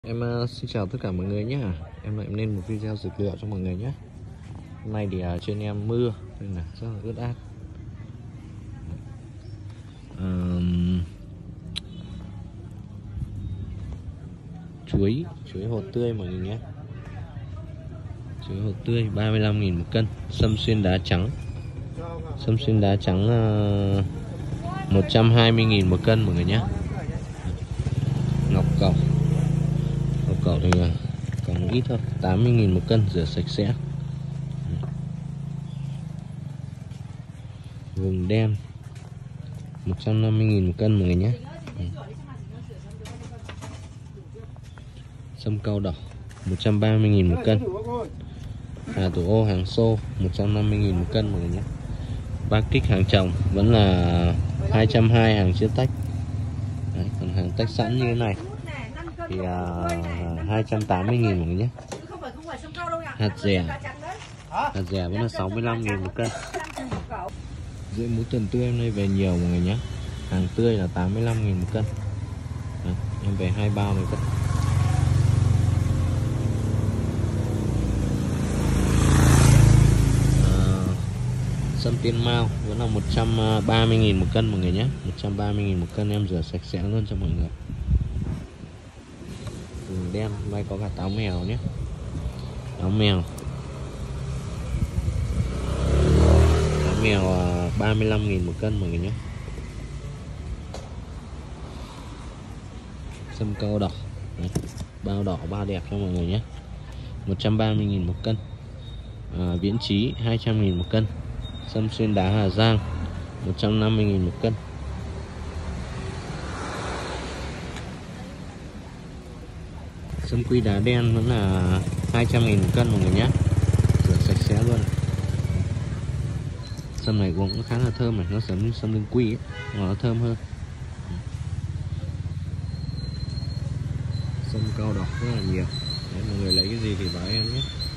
Xin chào tất cả mọi người nhé. Em lại lên một video dược liệu cho mọi người nhé. Hôm nay thì trên em mưa nên là rất là ướt át. Chuối hột tươi mọi người nhé. Chuối hột tươi 35.000 một cân. Sâm xuyên đá trắng 120.000 một cân mọi người nhé. Ngọc cẩu thì còn ít thôi, 80.000 một cân, rửa sạch sẽ. Vừng đen 150.000 một cân mọi người nhé. Sâm cau đỏ 130.000 một cân. Hà thủ ô hàng xô 150.000 một cân mọi người nhé. Ba kích hàng trồng vẫn là 220 hàng chưa tách. Đấy, còn hàng tách sẵn như thế này thì 280.000 mọi người nhé. Hạt dẻ vẫn là 65.000 một cân. Rưỡi muối tuần tươi em nay về nhiều mọi người nhé. Hàng tươi là 85.000 một cân. Đấy, em về 2 bao này cân. Sâm tiên mao vẫn là 130.000 một cân mọi người nhé. 130.000 một cân, em rửa sạch sẽ luôn cho mọi người. Vừng đen may có cả táo mèo nhé. Táo mèo 35.000 một cân mọi người nhé. Sâm cau đỏ đấy, bao đỏ bao đẹp cho mọi người nhé. 130.000 một cân. Viễn Chí 200.000 một cân. Sâm xuyên đá Hà Giang 150.000 một cân. Sâm quy đá đen vẫn là 200.000 một cân mọi người nhé. Rửa sạch sẽ luôn. Sâm này cũng khá là thơm này, nó giống như sâm linh quy ấy, mà nó thơm hơn. Sâm cau đỏ rất là nhiều. Đấy, mọi người lấy cái gì thì báo em nhé.